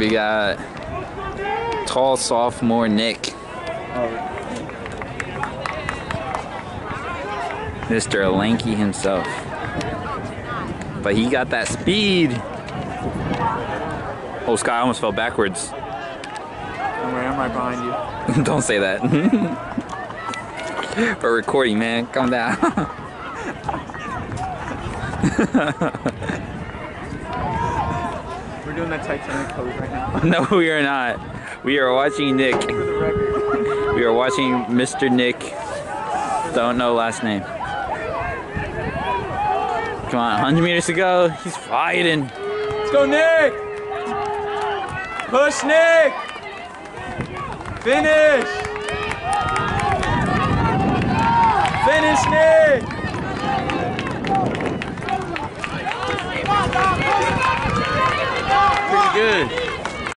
We got tall sophomore Nick. Mr. Lanky himself. But he got that speed. Oh, Sky almost fell backwards. Don't worry, I'm right behind you. Don't say that. We're recording, man. Calm down. We're doing that Titanic pose right now. No, we are not. We are watching Nick. For the record. We are watching Mr. Nick. Don't know last name. Come on, 100 meters to go. He's fighting. Let's go, Nick! Push, Nick! Finish! Finish, Nick! Pretty good.